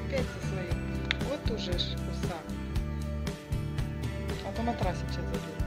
опять со своим. Вот уже ж кусак. А то матрасик сейчас заберу.